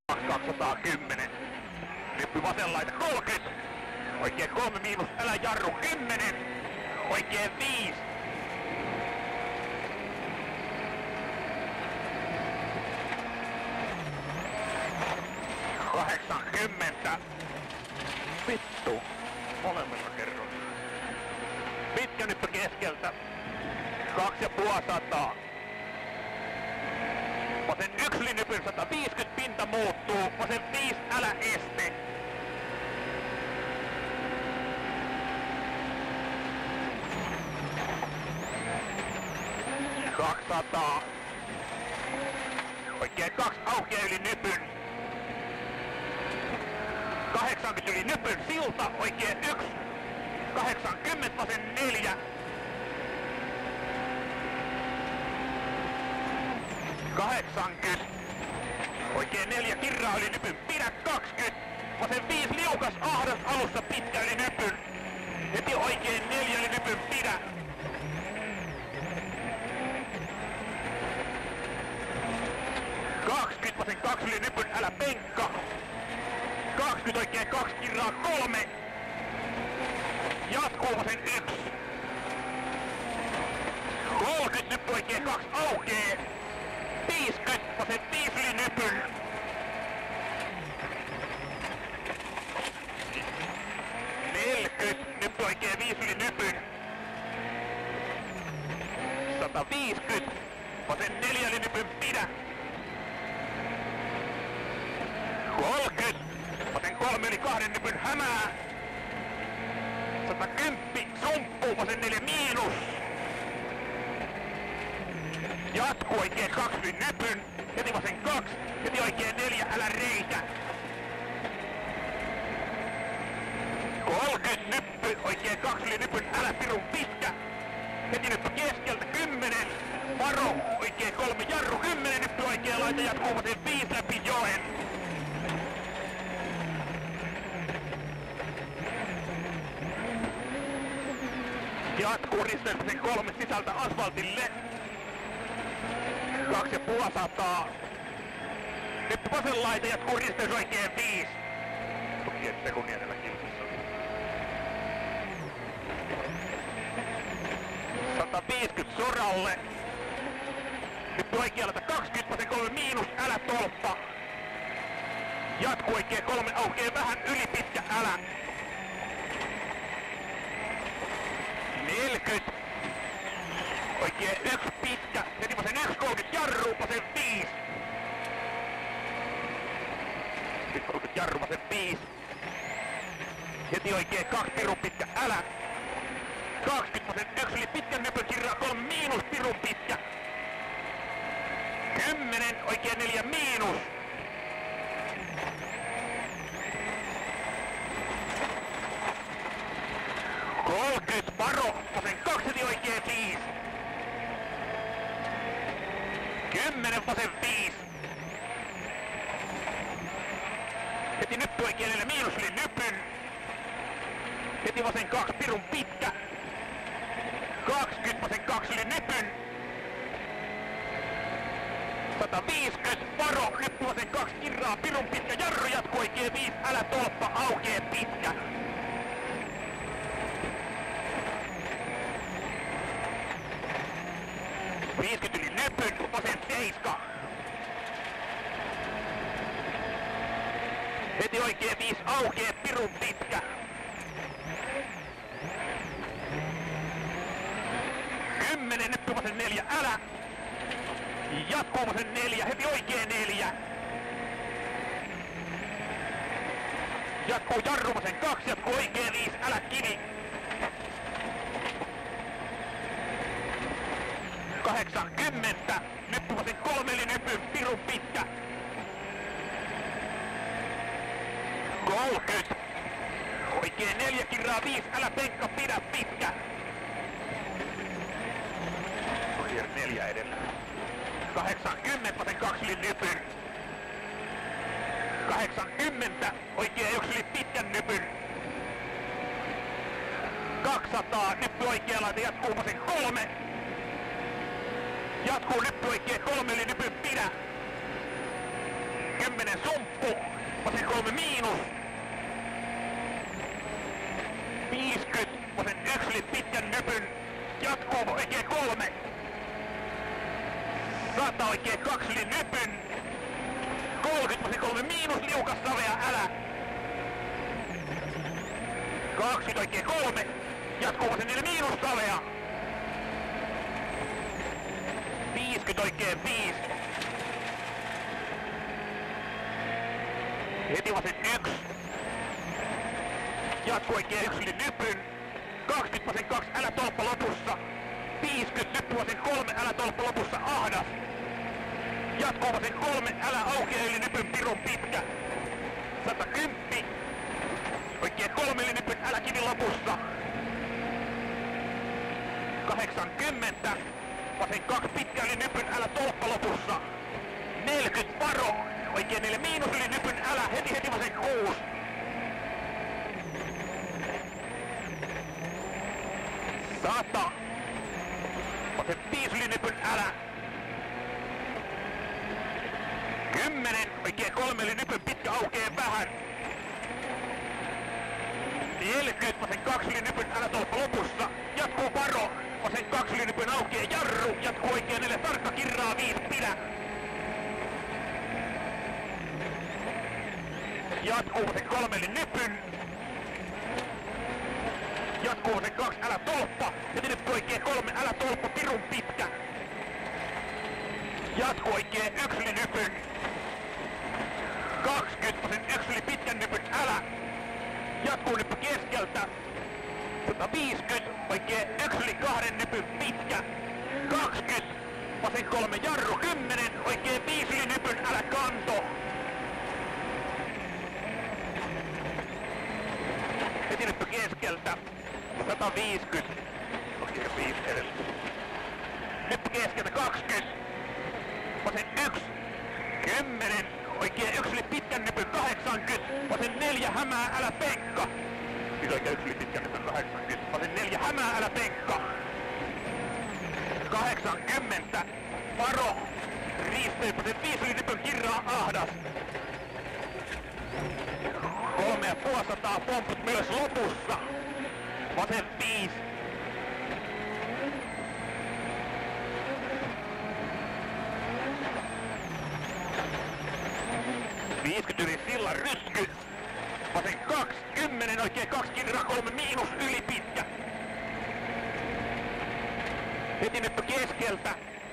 210. Nyppy vasen laita 30. Oikein 3 miinus, älä jarru 10. Oikein 5. Vittu. Molemmilla kerroilla. Pitkä nyppy keskeltä. 250. Vasen 1 nypyn 150 pinta muuttuu. Vasen 5 älä este. Oikein 2 aukeaa yli nypyn. 80 yli nypyn silta, oikein 1. 80 vasen 4. 80. Oikein 4 kirraa yli nypyn, pidä 20. Vasen 5 liukas ahdas alussa pitkä yli nypyn. Heti oikein 4 yli nypyn, pidä. 20 vasen 2 yli nypyn, älä penkka. 20 oikein 2 kirraa 3. Jatkuu vasen 1. 30 nyppy oikein 2 aukee. 50 vasen 5 yli nypyn. 40 nyppy oikein 5 yli nypyn. 150 vasen 4 yli nypyn, pidä. 30 vasen 3 yli 2 nypyn, hämää. 110 sumppu vasen 4 miinus. Jatkuu oikein 2 yli nypyn. Heti vasen 2. Heti oikein 4 älä reitä. 30 nyppy oikein 2 yli nypyn, älä pirun pitkä. Heti nyppy keskeltä 10. Varo oikein 3 jarru 10 nyppy oikein laita, jatkuu vasen 5 läpi joen. Jatkuu risteyksen 3 sisältä asfaltille. 250. Nyppy vasen laita, jatkuu risteys oikein 5. Tukkien sekunnin edellä kilpassa. 150 soralle. Nyppy oikealta 20 vasen 3 miinus, älä tolppa. Jatkuu oikein 3 aukeaa vähän yli pitkä, älä. 40. Oikein 1 pitkä. Heti vasen 1 30 jarru, vasen 5. Sitten 30 jarru, vasen 5. Heti oikein 2 pirun pitkä, älä. 20 vasen 1 yli pitkän nypyn kirraa 3 miinus pirun pitkä. 10 oikein 4 miinus. 30 varo, vasen 2 heti oikein 5. 10 vasen 5. Heti nyppy oikein 4 miinus yli nypyn. Heti vasen 2 pirun pitkä. 20 vasen 2 yli nypyn. 150 varo, nyppy vasen 2 kirraa pirun pitkä, jarru jatkuu oikein 5, älä tolppa aukee pitkä. 50 yli nypyn, vasen 7. Heti oikein 5 aukee pirun pitkä. 10 nyppy vasen 4, älä. Jatkuu vasen 4, heti oikein 4. Jatkuu jarru vasen 2, jatkuu oikein 5, älä kivi. 80, nyppy vasen 3 eli nyppy, pirun pitkä. 30, oikein 4 kirraa 5, älä penkka, pidä pitkä. Oikein 4 edellä. 80, vasen 2 eli nypyn. 80, oikein 1 eli pitkän nypyn. 200, nyppy oikealla, jatkuu vasen 3. Jatkuu nyppy oikein 3 eli nypyn, pidä. 10 sumppu, vasen 3 miinus. 50, vasen 1 yli pitkän nypyn, jatkuu oikee 3. 100 oikee 2 yli nypyn. 30, vasen 3 miinus, liukas savea, älä. 20 oikee 3, jatkuu vasen 4 miinus, savea. 50 oikee 5. Heti vasen 1. Jatkuu oikee 1 yli nypyn. 20 vasen 2, älä tolppa lopussa. 50 nyppy vasen 3, älä tolppa lopussa, ahdas. Jatkuu vasen 3, älä aukea yli nypyn, pirun pitkä. 110. Oikee 3 yli nypyn, älä kivi lopussa. 80. Vasen 2 pitkä yli nypyn, älä tolppa lopussa. 40, varo. Oikee 4 miinus yli nypyn, älä, heti vasen 6. 100. Vasen 5 yli nypyn, älä. 10. Oikee 3 yli nypyn, pitkä aukee vähän. 40. Vasen 2 yli nypyn, älä tolppa lopussa. Jatkuu varo. Vasen 2 yli nypyn, aukee jarru. Jatkuu oikee 4, tarkka kirraa 5, pidä. Jatkuu vasen 3 yli nypyn. Jatkuu vasen 2, älä tolppa. Heti nyppy oikee 3, älä tolppa, pirun pitkä. Jatkuu oikee 1 yli nypyn. 20, vasen 1 yli pitkän nypyn, älä. Jatkuu nyppy keskeltä. 150, oikee 1 yli 2 nypyn, pitkä. 20, vasen 3 jarru, 10, oikee 5 yli nypyn, älä kanto. Heti nyppy keskeltä. 150. Oikee 5 edellä. Nyppy keskeltä 20. Vasen 1. 10. Oikee 1 yli pitkän nypyn 80. Vasen 4 hämää, älä penkka. Siis oikee 1 yli pitkän nypyn 80. Vasen 4 hämää, älä penkka. 80. Varo. Riistey, vasen 5 yli nypyn, kirraa ahdas. 350 pomput myös lopussa. Vasen 5. Yli sillan rysky. Vasen 2, 10, oikein 2 kirraa 3 miinus yli pitkä. Heti nyppy keskeltä.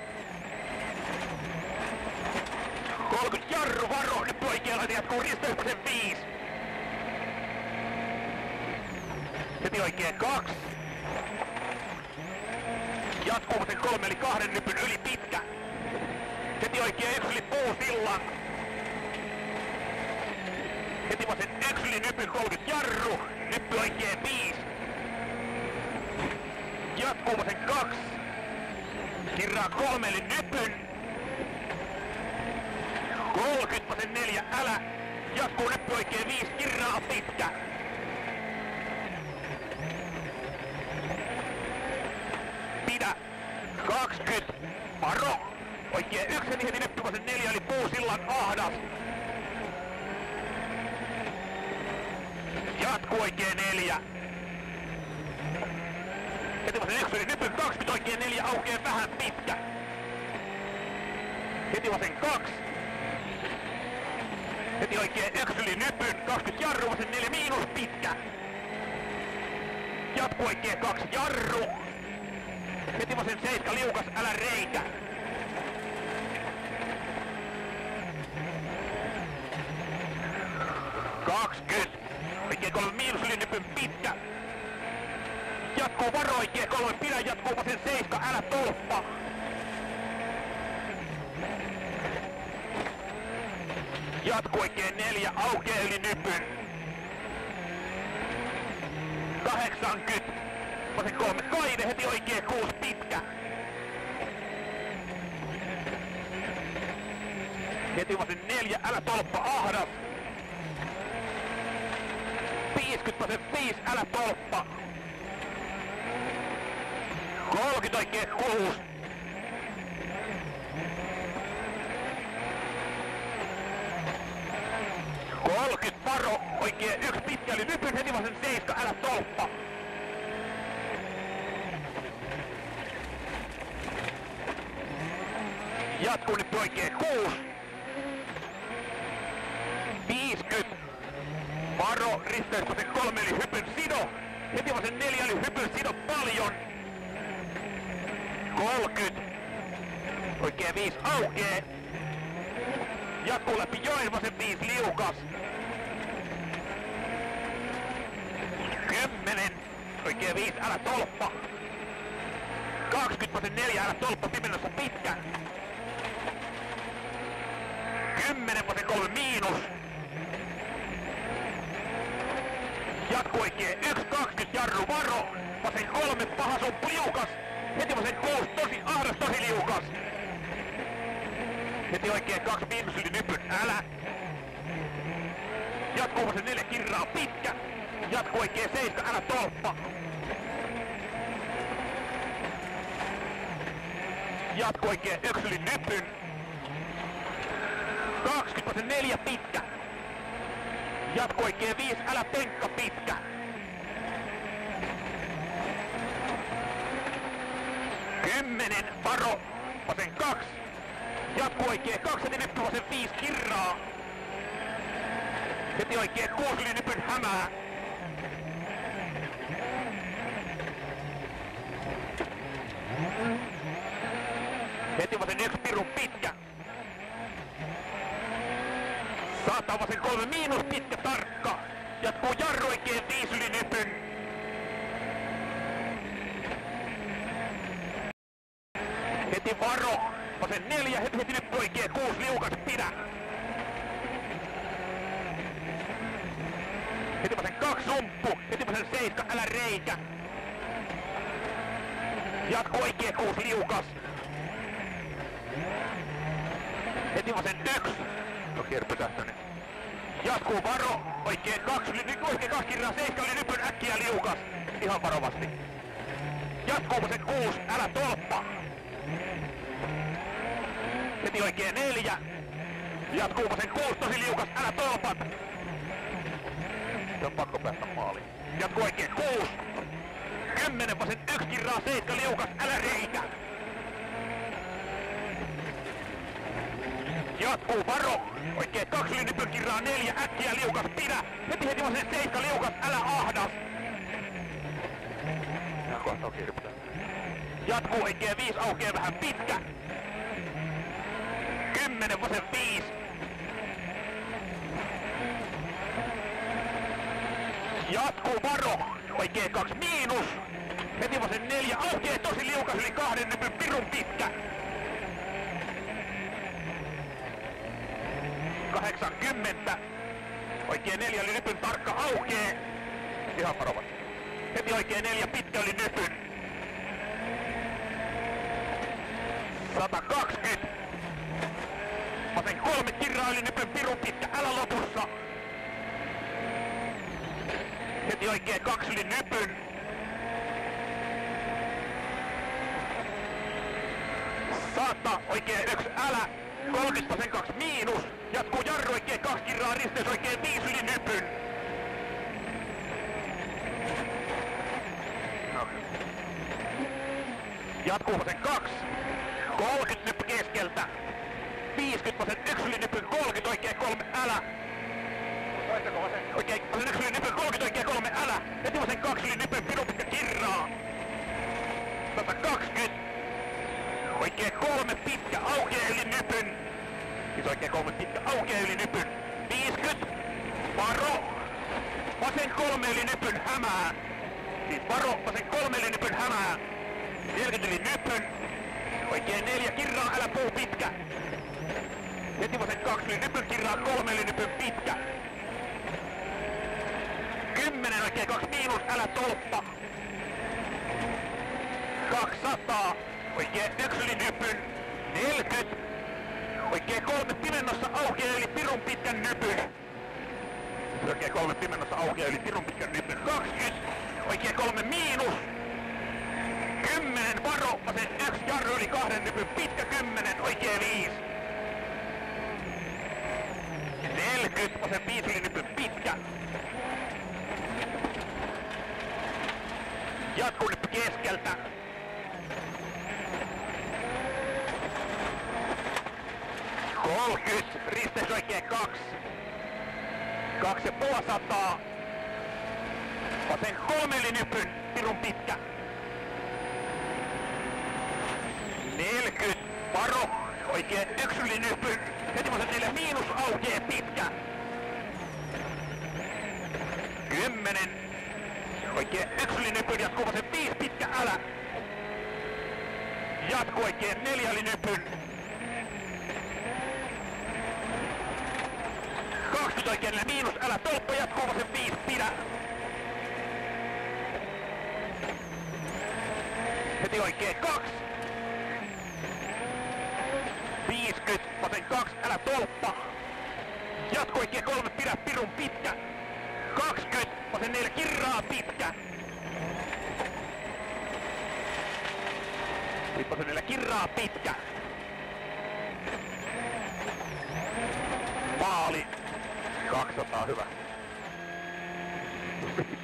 30 jarru, varo, nyppy oikealla, jatkuu risteys vasen 5. Heti oikein 2. Jatkuu vasen 3 eli 2 nypyn yli pitkä. Heti oikein 1 yli puusillan. Heti vasen 1 yli nypyn 30 jarru. Nyppy oikein 5. Jatkuu vasen 2. Kirraa 3 eli nypyn. 30 vasen 4 älä. Jatkuu nyppy oikein 5. Kirraa pitkä. Pidä. 20. Varo. Oikein 1 heti nyppy vasen 4 eli puusillan ahdas. Jatkuu oikein 4. Heti vasen 1 yli nypyn 20 oikein 4 aukee vähän pitkä. Heti vasen 2. Heti oikein 1 yli nypyn 20 jarru vasen 4 miinus pitkä. Jatkuu oikein 2 jarru. Heti vasen 7 liukas, älä reikä. Oikein 3 miinus yli nypyn pitkä. Jatkuu varo oikein 3 pidä, jatkuu vasen 7, älä tolppa. Jatkuu oikein 4, aukee yli nypyn. 80. Vasen 3 kaide, heti oikein 6 pitkä. Heti vasen 4, älä tolppa ahdas. 50 vasen 5, älä tolppa. 30 oikein 6. varo, oikein 1 pitkä oli nypyn, heti vasen 7, älä tolppa. Jatkuu nyt oikein 6. 50. Varo, risteysvasen 3 eli hypyn sido. Heti vasen 4 eli hypyn sido paljon. 30. Oikein 5 aukee. Jatkuu läpi joen, vasen 5 liukas. 10. Oikein 5, älä tolppa. 20, vasen 4, älä tolppa, pimennossa pitkä. 10, vasen 3 miinus. Jatkuu oikein 1, 20, jarru varo. Vasen 3, paha sumppu liukas. Heti vasen 6, tosi ahdas, tosi liukas. Heti oikein 2 miinus yli nypyn, älä. Jatkuu vasen 4, kirraa pitkä. Jatkuu oikein 7, älä tolppa. Jatkuu oikein 1 yli nypyn. 20, vasen 4 pitkä. Jatkuu oikein 5, älä penkka pitkä. 10, varo, vasen 2. Jatkuu oikein 2, heti nyppy, vasen 5, kirraa. Heti oikein 6 yli nypyn, hämää. Heti vasen 1, pirun pitkä. 100, vasen 3 miinus, pitkä, tarkka. Jatkuu jarru oikein 5 yli nypyn. Heti varo, vasen 4, heti nyppy oikein 6 liukas, pidä. Heti vasen 2 sumppu, heti vasen 7, älä reikä. Jatkuu oikein 6 liukas. Heti vasen 1. No kierpytähtönen. Jatkuu varo, oikein 2 kirraa, 7 yli nypyn, äkkiä liukas. Ihan varovasti. Jatkuu vasen 6, älä tolppa. Heti oikein 4. Jatkuu vasen 6, tosi liukas, älä tolpat. Se on pakko päästä maaliin. Jatkuu oikein 6. 10, vasen 1 kirraa, 7 liukas, älä reikä. Jatkuu varo, oikein 2 yli nypyn, kirraa 4, äkkiä liukas, pidä. Heti vasen 7 liukas, älä ahdas. Ja kohta on kirptä. Jatkuu oikein 5, aukeaa vähän pitkä. 10, vasen 5. Jatkuu varo, oikein 2 miinus. Heti vasen 4, aukeaa tosi liukas yli 2 nypyn, pirun pitkä. 80. Oikein 4 yli nypyn, tarkka aukee. Ihan varovasti. Heti oikein 4 pitkä yli nypyn. 120. Vasen 3 kirraa yli nypyn, pirun pitkä, älä lopussa. Heti oikein 2 yli nypyn. 100, oikein 1, älä. 30, vasen 2 miinus. Jatkuu jarru, oikein 2 kirraa, risteys oikein 5 yli nypyn. Jatkuu vasen 2. 30 nyppy keskeltä. 50 vasen 1 yli nypyn, 30 oikein 3, älä. Oikein vasen 1 yli nypyn, 30 oikein 3, älä. Heti vasen 2 yli nypyn, pirun pitkä kirraa. 120. Oikein 3 pitkä, aukeaa yli nypyn. Siis oikein 3 pitkä, aukeaa yli nypyn. 50. Varo. Vasen 3 yli nypyn, hämää. Siis varo, vasen 3 yli nypyn, hämää. 40 yli nypyn. Oikein 4, kirraa, älä puu pitkä. Heti vasen 2 yli nypyn, kirraa, 3 yli nypyn, pitkä. 10, oikein 2 miinus, älä tolppa. 200. Oikein 1 yli nypyn. 40. Oikein 3 pimennossa, aukeaa yli pirun pitkän nypyn. Oikein 3 pimennossa, aukeaa yli pirun pitkän nypyn. 20. Oikein 3 miinus. 10, varo, vasen 1, jarru yli 2 nypyn, pitkä 10, oikein 5. 40, vasen 5 yli nypyn, pitkä. Jatkonyppy keskeltä. Kolkys, risteys oikein 2. 2,5. Vasen 3 yli nypyn, pirun pitkä. 40, varo, oikein 1 yli nypyn. Heti vasen 4 miinus aukee pitkä. 10, oikein 1 yli nypyn, jatkuu vasen 5 pitkä, älä. Jatku oikein 4 yli nypyn. 20 oikein miinus, älä tolppa, jatkuu vasen 5, pidä. Heti oikein 2. 50, vasen 2, älä tolppa. Jatku oikein 3, pidä pirun pitkä. 20, vasen 4, kirraa pitkä. Sitten vasen 4, kirraa pitkä. Maali. 200, hyvä.